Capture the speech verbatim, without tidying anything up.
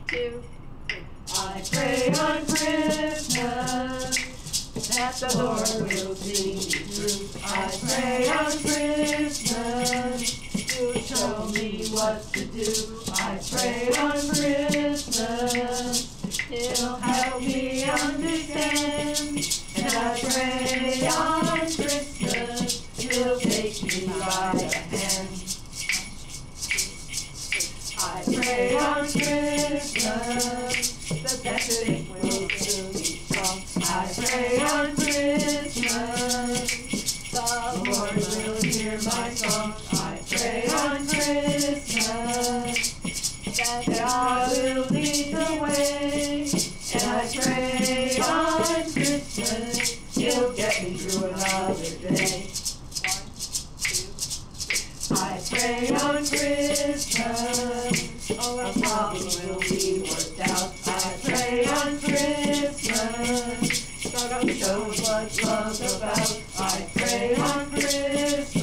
two, I pray on Christmas that the Lord will see me through. I pray on Christmas to show me what to do. I pray on Christmas He'll help me understand. And I pray on Christmas He'll take me by the hand. I pray on Christmas that everything will soon be strong. I pray on Christmas the Lord will hear my song. I pray on Christmas that God will lead the way. And I pray on Christmas He'll get me through another day. I pray on Christmas all our problems will be worked out. I pray on Christmas God will show us what love's about. I pray on Christmas